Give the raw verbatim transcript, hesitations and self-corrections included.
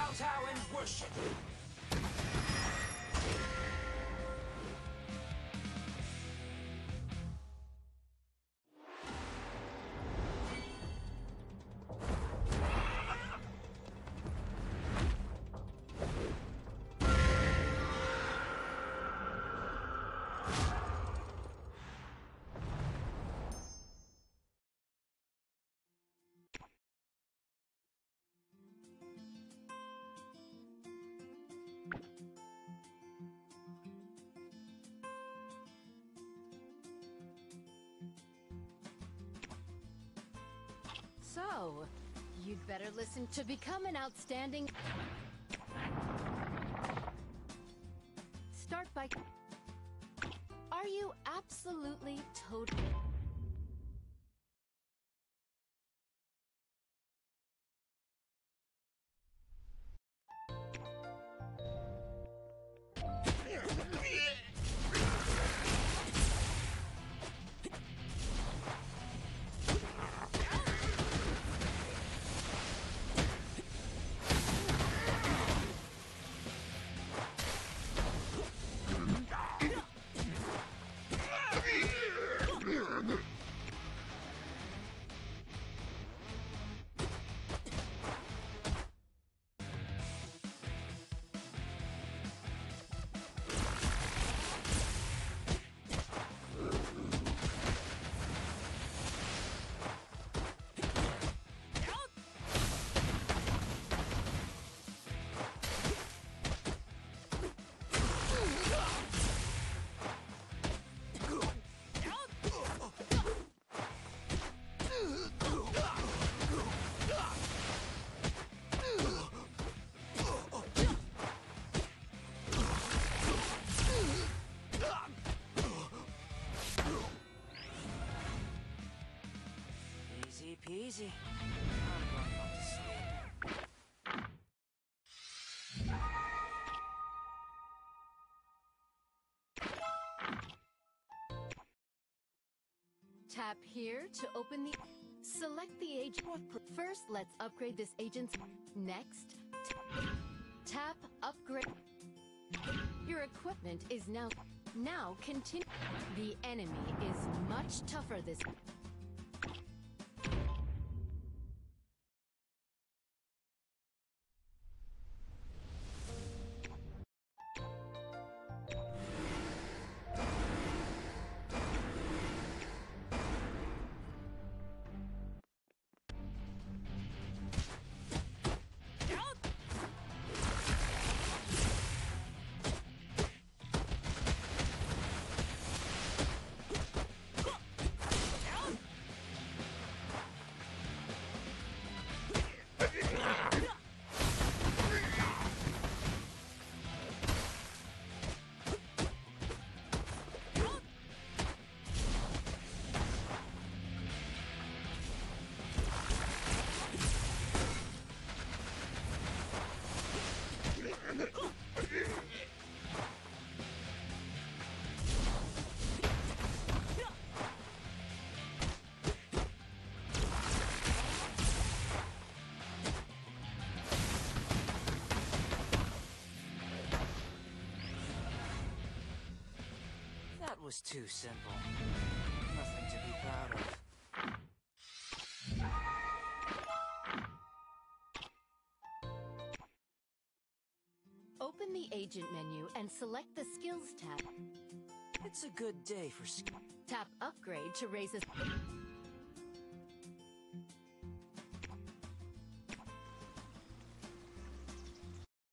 kowtow and worship. So, you'd better listen to become an outstanding... Start by... Are you absolutely totally... Easy peasy. I'm going home to sleep. Tap here to open the... Select the agent. First, let's upgrade this agent's... Next, tap upgrade. Your equipment is now... Now continue. The enemy is much tougher this... That was too simple. Nothing to be proud of. Open the agent menu and select the skills tab. It's a good day for sk- Tap upgrade to raise a...